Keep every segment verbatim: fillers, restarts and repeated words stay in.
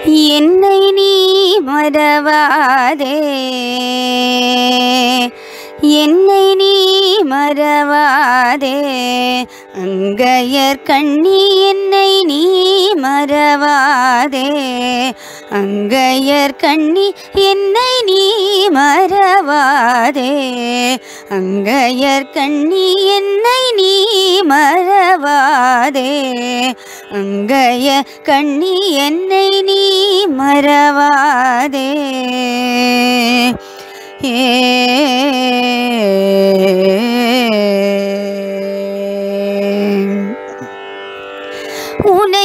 என்னை நீ மறவாதே, என்னை நீ மறவாதே, அங்கையர் கண்ணி என்னை நீ மறவாதே, அங்கையர் கண்ணி என்னை நீ மறவாதே, அங்கையர் கண்ணி என்னை நீ மறவாதே, அங்கைய கண்ணி என்னை நீ மறவாதே. ஏ உனை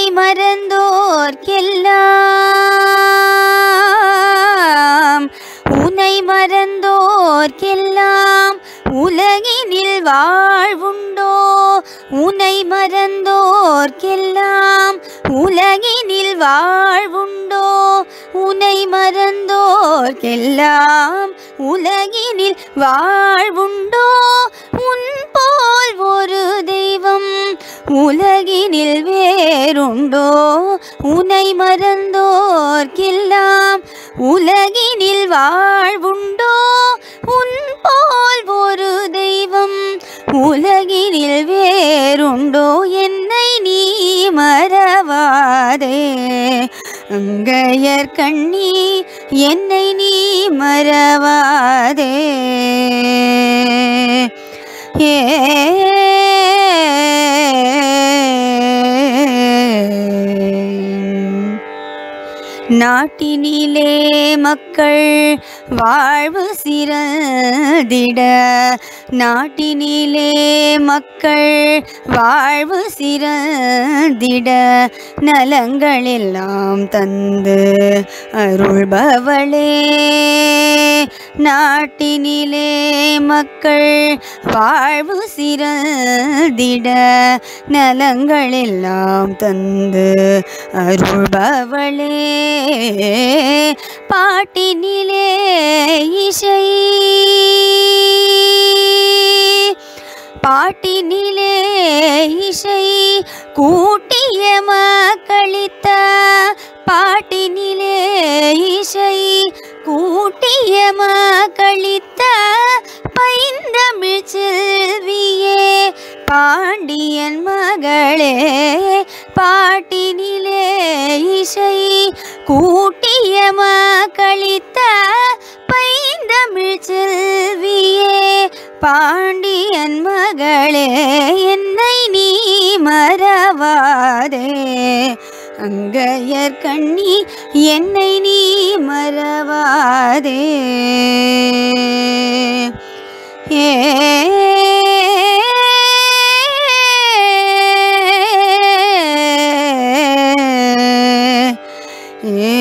மறந்தோர்க்கெல்லாம், உனை மறந்தோர்க்கெல்லாம் உலகினில் வாழ்வுண்டோ, உனை மறந்தோர்க்கெல்லாம் உலகினில் வாழ்வுண்டோ, உனை மறந்தோர்க்கெல்லாம் உலகினில் வாழ்வுண்டோ, உன் போல் ஒரு தெய்வம் உலகினில் வேறுண்டோ, உனை மறந்தோர்க்கெல்லாம் உலகினில் வாழ்வுண்டோ, உன் போல் ஒரு தெய்வம் உலகினில் வேறுண்டோ, என்னை நீ மறவாதே, அங்கையர் கண்ணி என்னை நீ மறவாதே. ஏ நாட்டினிலே மக்கள் வாழ்வு சிறந்திட, நாட்டினிலே மக்கள் வாழ்வு சிறந்திட, நலங்களெல்லாம் தந்து அருள்பவளே, நாட்டினிலே மக்கள் வாழ்வு சிறந்திட, நலங்களெல்லாம் தந்து அருள்பவளே, பாட்டினிலே இசை, பாட்டினிலே இசை கூட்டிய மக்களித்த, பாட்டினிலே இசை கூட்டிய மக்களித்த பைந்தமிழ் செல்வியே, பாண்டியன் மகளே, பாட்டினிலே இசை கூட்டிய மக்களித்த பைந்தமிழ் செல்வியே, பாண்டியன் மகளே, என்னை நீ மறவாதே, அங்கையர் கண்ணி என்னை நீ மறவாதே. ஏ ஏ